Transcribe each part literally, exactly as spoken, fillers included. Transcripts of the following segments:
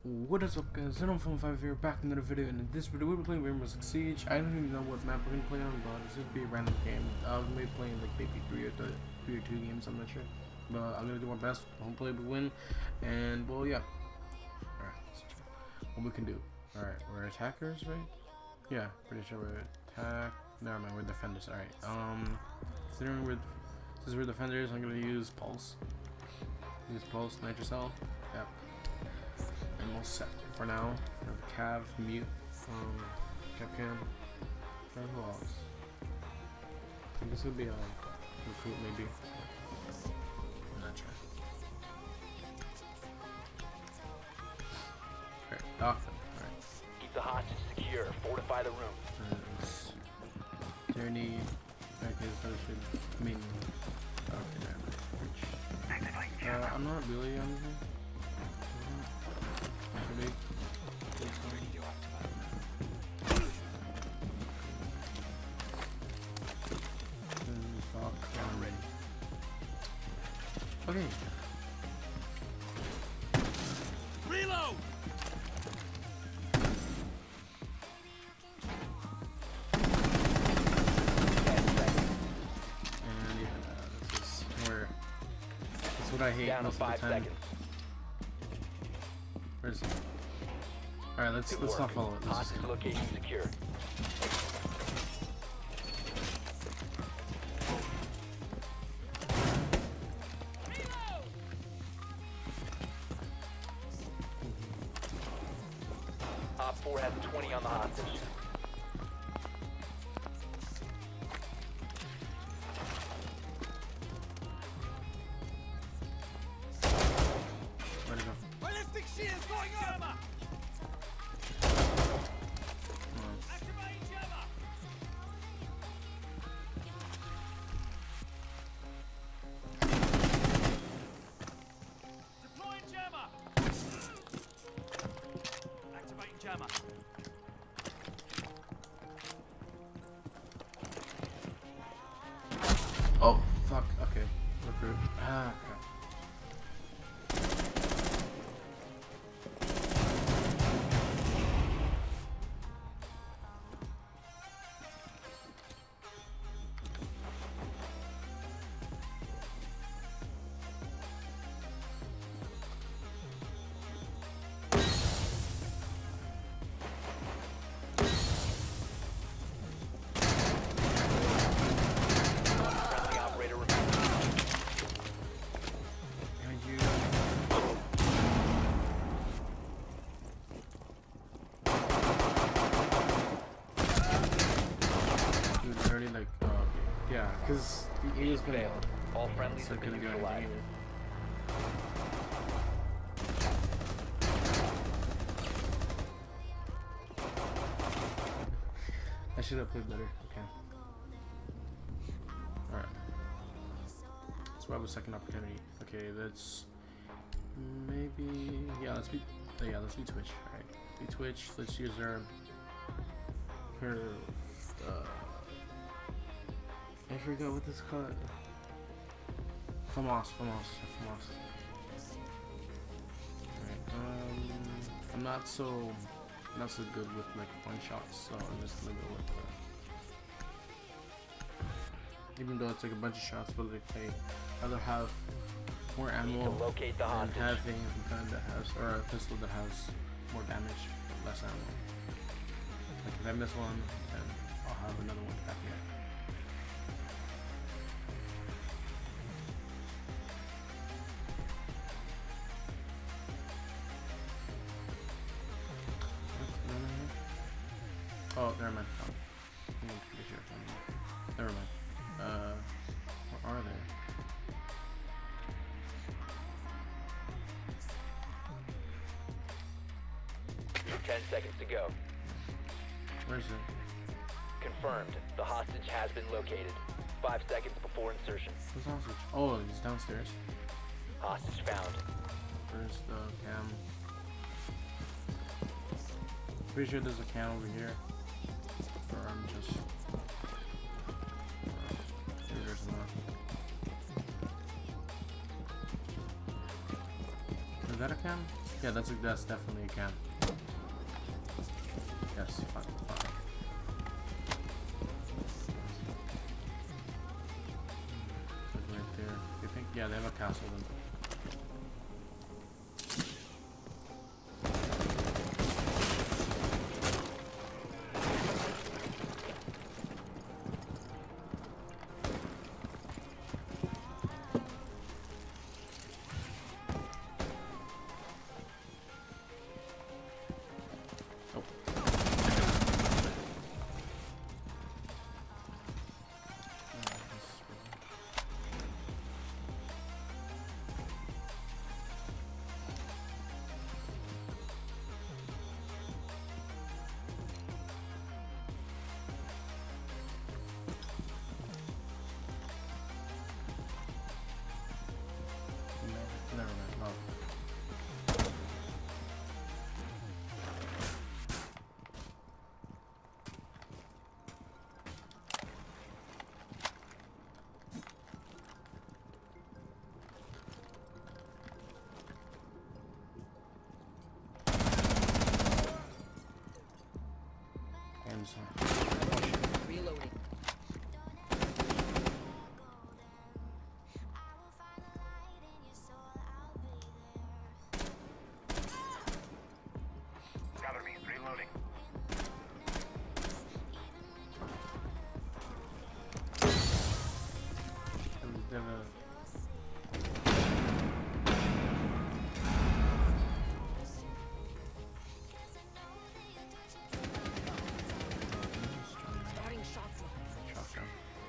What is up, guys? Zeno from five here, back in another video. And in this video, we'll be playing Rainbow Six Siege. I don't even know what map we're gonna play on, but it's just be a random game. I was maybe playing like maybe three or th three or two games. I'm not sure, but I'm gonna do my best. Hopefully, we win. And well, yeah. All right, let's check what we can do. All right, we're attackers, right? Yeah, pretty sure we're attack. Never mind, we're defenders. All right. Um, considering we're since we're defenders, I'm gonna use pulse. Use pulse, nitrocell. Yep. And we'll set for now. We have Cav, mute, um, Capcam, and who else? I think this would be a recruit maybe. I'm not sure. Alright, Doctor. Alright. Keep the hostage secure. Fortify the room. Is there any package that I should I mean okay, there. Uh, I'm not really on anything. Big. Okay. Reload. And yeah, this is where that's what I hate Down to most five of the time. seconds. Where's it? Alright, let's Good let's work. not follow it. Let's Hostage just location secure. Op four has twenty on the hostage. where'd it go? Ballistic shield going over. Come on. Activate jammer. Deploying jammer. Activating jammer. Oh fuck, okay. Recruit. Ah crap. Friendly operator remaining. Behind you. Dude, it's already like uh yeah, cause he was gonna Failed. All friendlies so have been gonna go neutralized. anything. I should have played better. Okay. Alright. Let's grab a second opportunity. Okay, let's maybe yeah, let's be oh, yeah, let's be Twitch. Alright. Be Twitch, let's use our her uh I forgot what this called. Famos, Famos, Famos. Alright, um I'm not so not so good with like one shots, so I'm just gonna go with uh, even though it's like a bunch of shots, but like I rather have more ammo To locate the than hostage. having a gun that has or a pistol that has more damage but less ammo. Like if I miss one, then I'll have another one back here. Oh, never mind. Oh, I need to be sure. Never mind. Uh, where are they? Ten seconds to go. Where's it? Confirmed. The hostage has been located. Five seconds before insertion. Who's hostage? Oh, he's downstairs. Hostage found. Where's the cam? Pretty sure there's a cam over here. Or I'm just. Maybe there's not. Is that a cam? Yeah, that's a, that's definitely a camp. Yes, fucking fine. Right there. You think? Yeah, they have a castle then. Never mind. Oh. And so. Reloading. Cover me. Reloading. They're gonna. Starting shots now. Shotgun.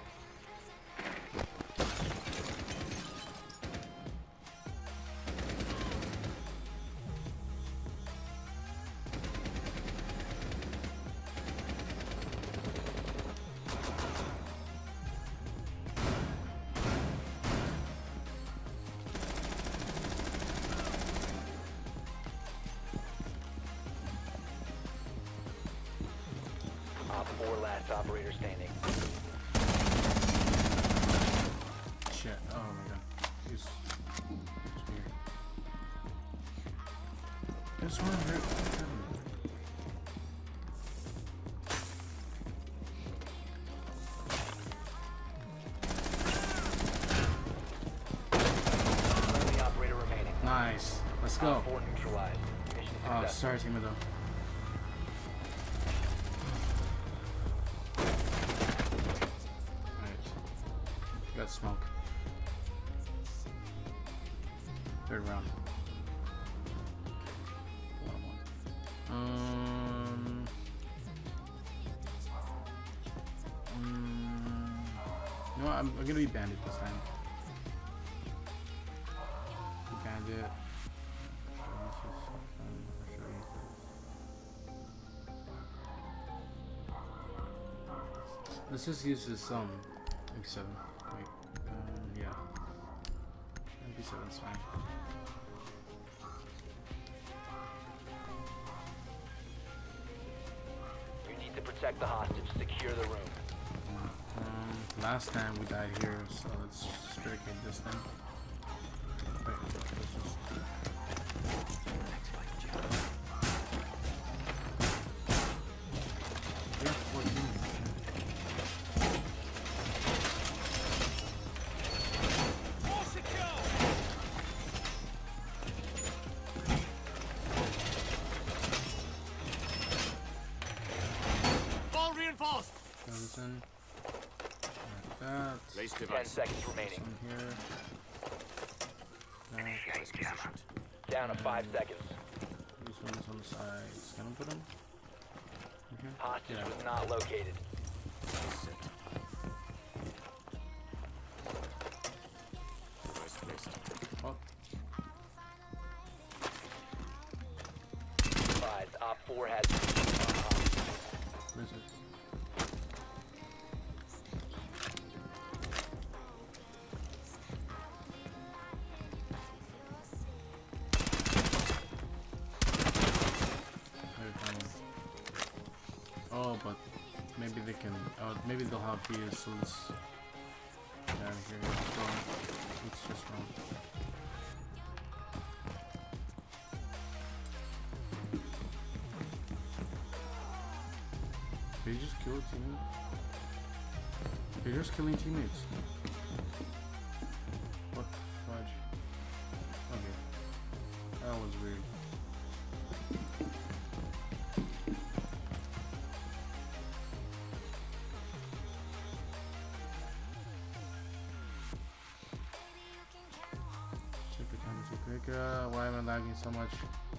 Op four last operator standing. Shit. Oh my god. He's. He's weird. This one hurt. Only operator remaining. Nice. Let's go. Op four neutralized. Mission Oh, successful. sorry, Timo though. Got smoke. Third round. Um. um you know what? I'm, I'm gonna be bandit this time. Be bandit. Let's just use this um M P seven. Wait, um, yeah. M P seven's fine. You need to protect the hostage. Secure the room. Um, last time we died here, so let's just barricade this thing. Wait, let's just... Yeah, fourteen. Reinforced. Goes in. Like that. Place Ten device. seconds remaining. Some here. That. Place positioned. Down to five seconds. These ones on the sides. Can I put them? Okay. Hostage Yeah. was not located. Set. Device placed. Oh, Five. Op four has. where is it? There, found one. Oh, but maybe they can. Oh, maybe they'll have these. So let's get out of here. It's wrong. It's just wrong. Did he just kill a teammate? They're just killing teammates. What the fudge? Okay. That was weird. Check the camera too quick. Uh, why am I lagging so much?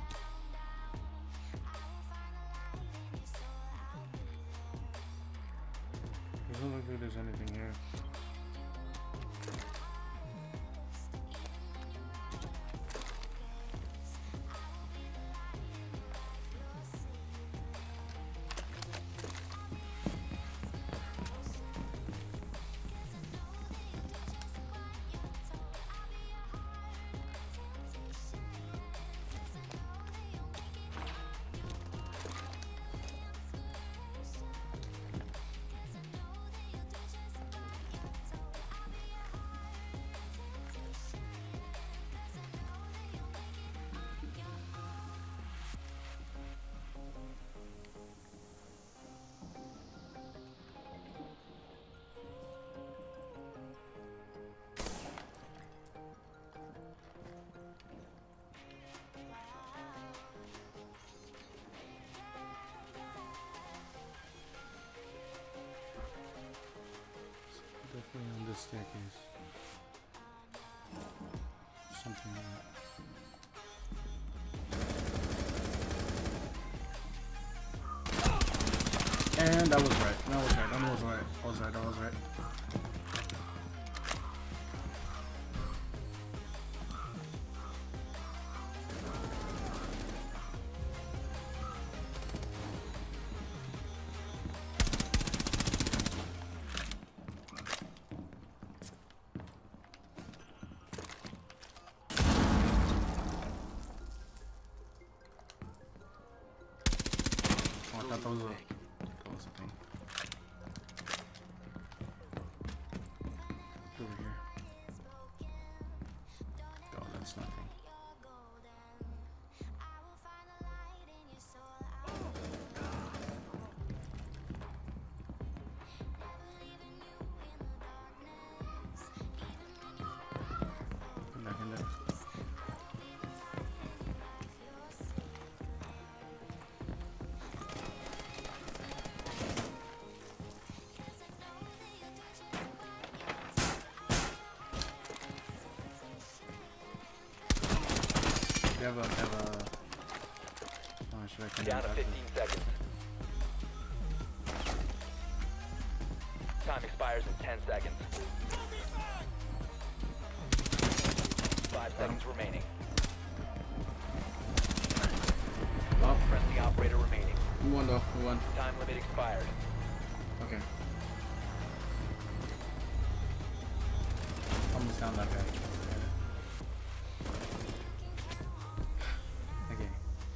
Doesn't look like there's anything here. Definitely on this staircase. Something like that. And I was right. I was right. I was right. I was right. I was right. Oh, I thought that was a, that was a thing. Over here. Oh, that's nothing. Come back in there. You have a, have a, oh, should I come Down to back? fifteen seconds. Time expires in ten seconds. Five seconds remaining. Oh, Friendly operator remaining. we won though, we won. Time limit expired. Okay. Almost down that guy. Okay.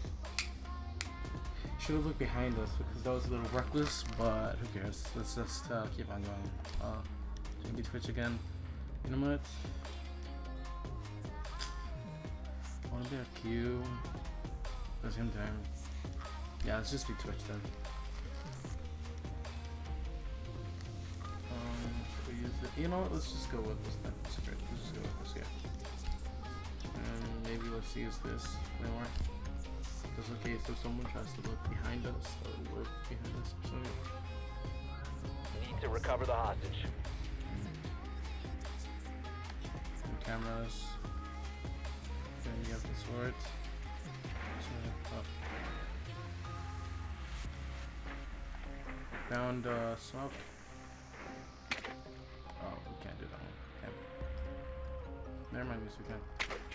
Should have looked behind us because that was a little reckless, but who cares? Let's just uh, keep on going. Uh, maybe Twitch again. You know what? I want to be a Q. At the same time. Yeah, let's just be Twitch then. Um, should we use it? You know what? Let's just go with this then. Let's just go with this, yeah. And maybe let's use this more. Just in case if someone tries to look behind us, that would work behind us. So, Need to recover the hostage. the cameras. Then you have the sword. Sword up. Found uh, smoke. Oh, we can't do that one. Okay. Never mind, yes we can.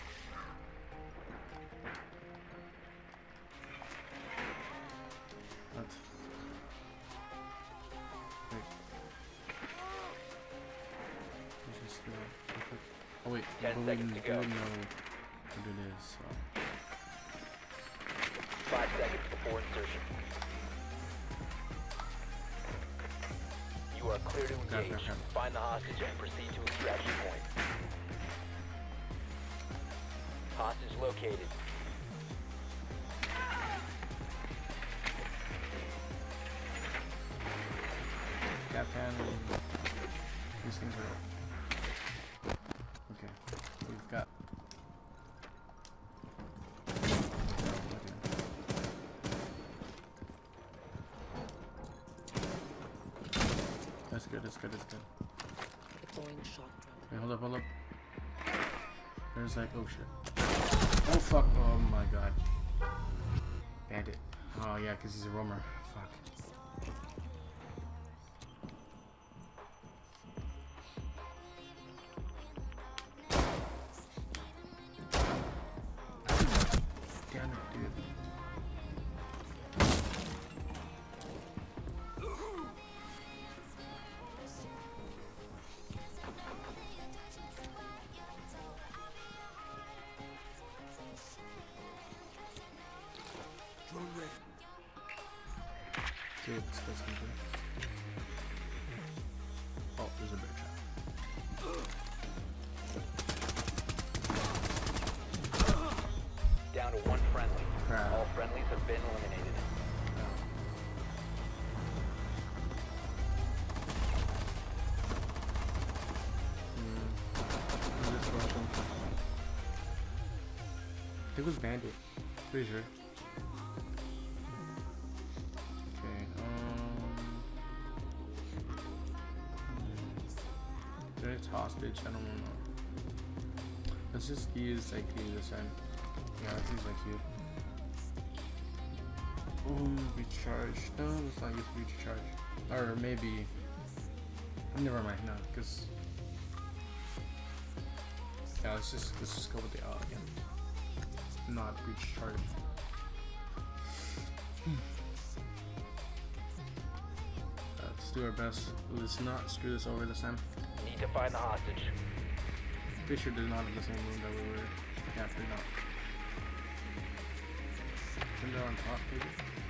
What? Wait. Let's just do it real quick. Oh wait, Ten but we seconds didn't- to go. we didn't know what it is, so. Five seconds before insertion. You are clear to Okay, engage. okay, okay. Find the hostage and proceed to extraction point. Hostage located. cap can and these things are okay. We've got that's good, that's good, that's good. Deploying shock drone. Wait, hold up, hold up. There's like, oh shit. Oh fuck, oh my god. Bandit. Oh yeah, because he's a roamer. Fuck. Damn it, dude. Drone ready. See what this guy's gonna do. Oh, there's a bear trap. Down to one friendly. Crap. All friendlies have been eliminated. Hmm. This Russian. I think it was Bandit. Pretty sure. Okay, um... hmm. It's hostage, I don't know. Let's just use I Q this time. Yeah, let's use I Q. Ooh, recharge. No, let's not use recharge. Or maybe... Never mind, no, because... Yeah, let's just, let's just go with the L again. Not recharge. Let's do our best. Let's not screw this over this time. Need to find the hostage. Pretty sure they're not in the same room that we were. Yeah, they're not. Think they're on top, maybe?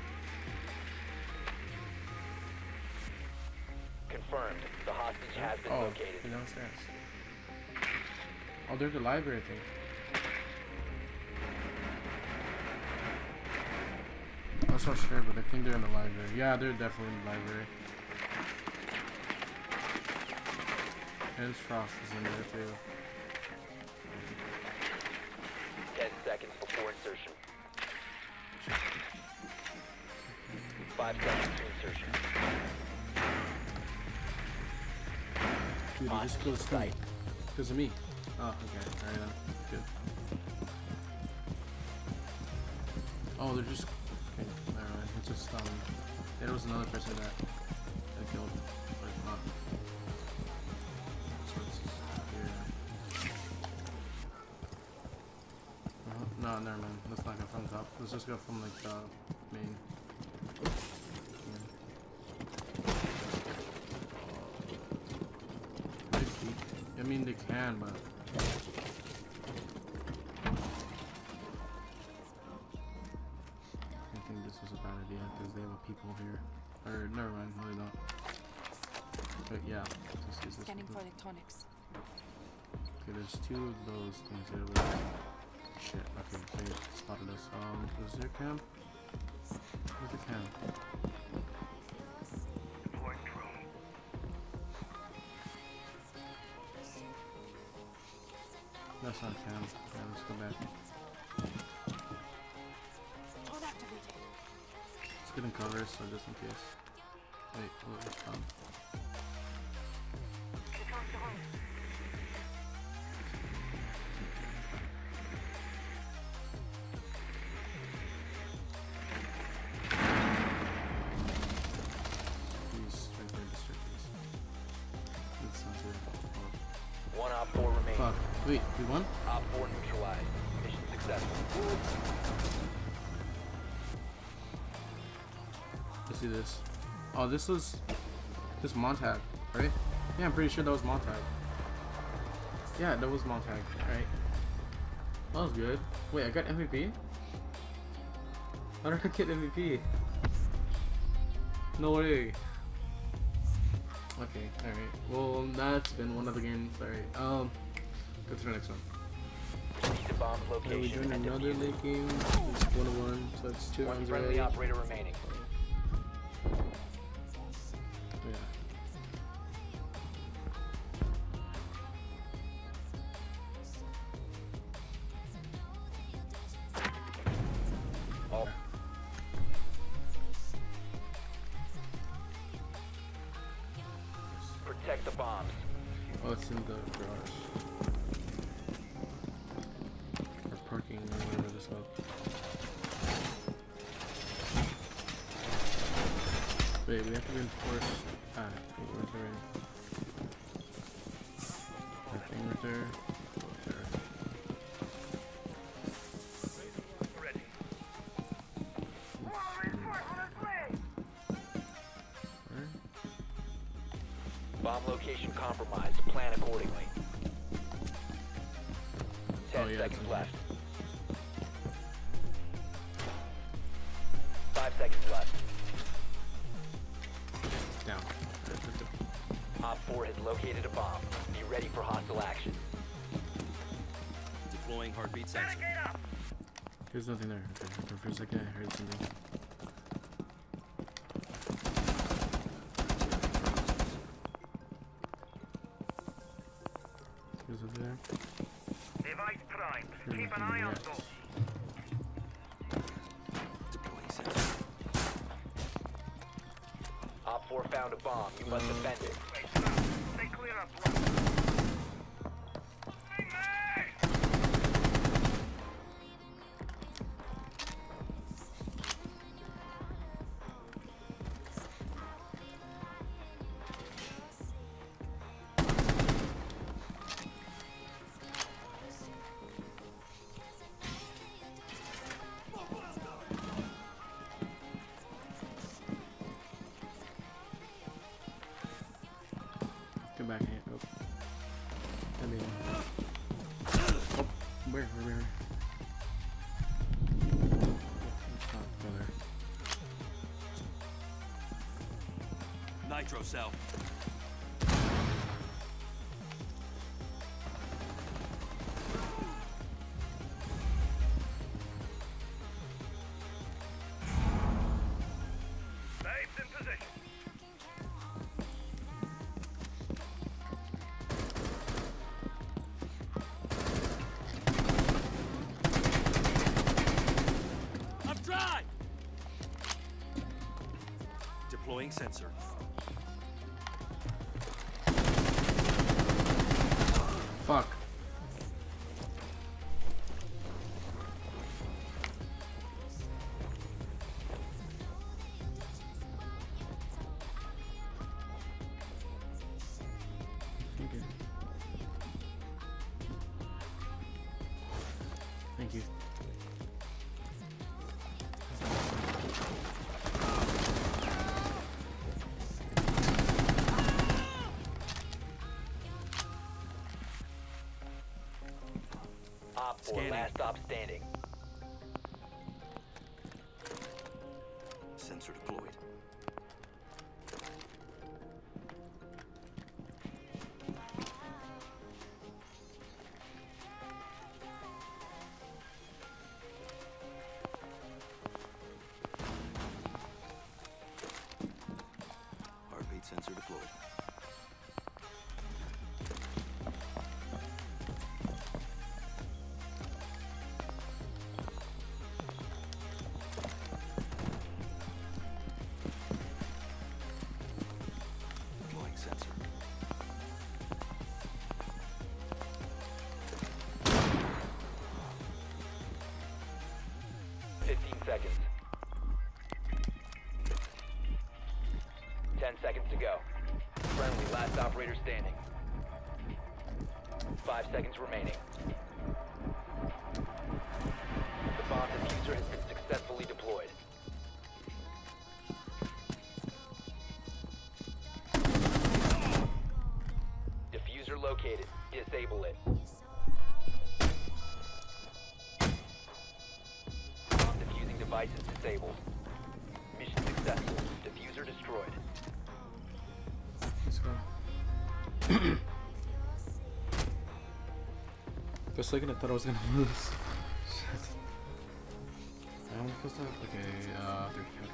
Confirmed. The hostage has been Oh, located. they're downstairs. Oh, they're the library thing. I'm not so sure, but I think they're in the library. Yeah, they're definitely in the library. And Frost is in there too. Ten seconds before insertion. Five seconds to insertion. Dude, he just killed Skype. Because of me. Oh, okay. Alright then. Good. Oh, they're just... Okay, never mind. It's just, um... there was another person that I killed. But it's not. So it's here. Uh, no, never mind. Let's not go from the top. Let's just go from, like, the main. I mean, they can, but I think this was a bad idea because they have people here. Or never mind, no, they don't. But yeah, just use this. Scanning for electronics. Okay, there's two of those things here. With shit. Okay, they spotted us. Um, is there a cam? Where's the cam? That's not cam. Yeah, let's go back. Drone activated. Let's get in cover, so just in case. Wait, what was come? Please, right there, distract us. Let's not do that. One op four remaining. Fuck. Wait, we won? Op four neutralized. Mission successful. Let's see this. Oh, this was this Montag, right? Yeah, I'm pretty sure that was Montag. Yeah, that was Montag, right? That was good. Wait, I got M V P? How did I get M V P? No way. Okay, alright. Well, that's been one of the games. Alright, um, go to the next one. Need to bomb Okay, we're location doing and another defuse. late game. It's one on one, so it's two One rounds friendly already. operator remaining. Yeah. it's in the garage. Or parking, or whatever this is called. Wait, we have to reinforce. Ah, where's the ring? That thing right there. There. Where? Bomb location compromised. Plan accordingly. Ten Oh, yeah, seconds it's left. Five seconds left. Down. Op four has located a bomb. Be ready for hostile action. Deploying heartbeat sensor. There's nothing there. Okay, for a second I heard something. There's over there. Device primed. There's Keep an nothing eye on yet. those. Deploying sensor. Op four found a bomb. You must Uh. defend it. Stay clear of blood. Come back here. Oh. I mean. Oh, where, where, where? Let's not go there. Nitro cell. Babes in position. I'm dry. Deploying sensor. Fuck. Okay. Thank you. Op four, Scanning. last stop standing. Sensor deployed. Heartbeat sensor deployed. Deploying sensor. Fifteen seconds. Ten seconds to go. Friendly, last operator standing. Five seconds remaining. The bomb diffuser has been successfully deployed. Diffuser located. Disable it. Bomb diffusing device is disabled. Mission successful. Diffuser destroyed. Let's go. For a second I thought I was gonna lose. Shit. I almost supposed to have. Okay, uh, there we go.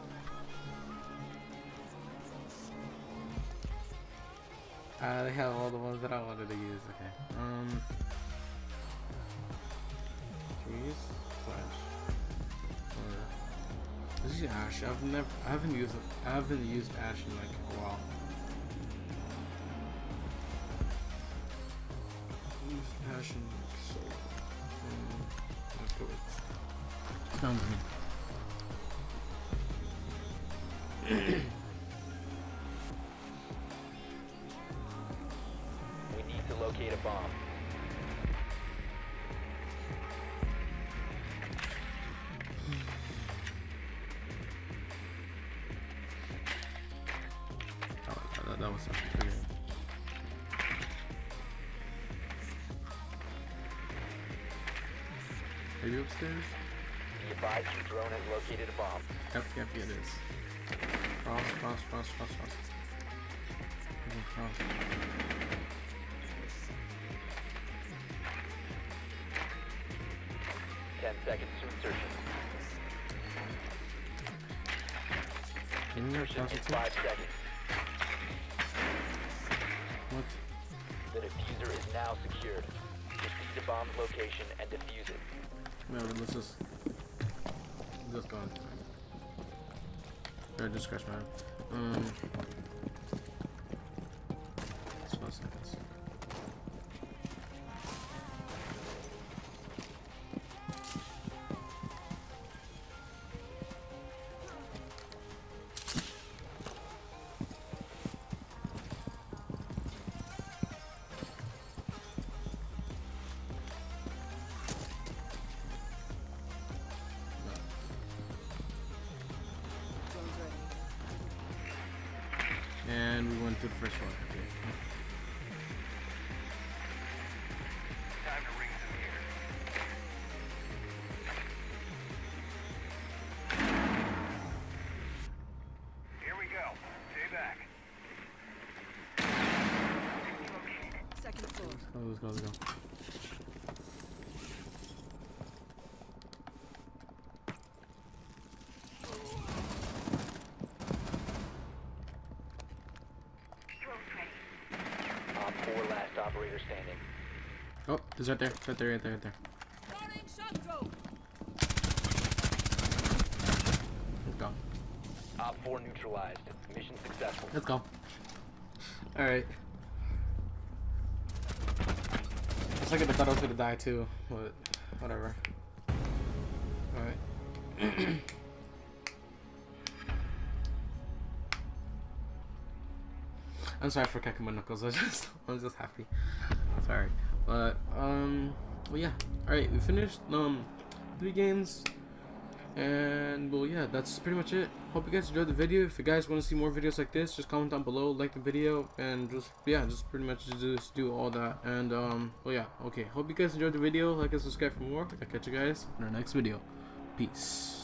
Uh, they have all the ones that I wanted to use. Okay. Um. Trees, flash, or this is Ash. I've never, I haven't used, I haven't used Ash in like a while. Russian solo. Um, let's go with sounds good. We need to locate a bomb. Oh, that, that was something pretty good. Are you upstairs? Be advised your drone has located a bomb. Yep, yep, yeah, it is. Cross, cross, cross, cross, cross. Cross. Ten seconds to insertion. Can you Insertion cross in it too? five seconds. What? The diffuser is now secured. Proceed to bomb's location and defuse it. No, let's just just go on. Or just scratch my head. Um twelve seconds. Drone's ready. And we went to the first one. Okay. Time to ring some ears. Here we go. Stay back. Second floor. Oh, let's go, let's go. Op four last operator standing. Oh, it's right there, it's right there, right there, right there. Throwing shock drone. Let's go. Op four neutralized. Mission successful. Let's go. Alright. It's like I thought I was gonna die too, but whatever. Alright. I'm sorry for cracking my knuckles. I was just, I was just happy. Sorry, but um, well, yeah. All right, we finished um three games, and well, yeah, that's pretty much it. Hope you guys enjoyed the video. If you guys want to see more videos like this, just comment down below, like the video, and just yeah, just pretty much just do all that. And um, well, yeah, okay. Hope you guys enjoyed the video. Like and subscribe for more. I'll catch you guys in our next video. Peace.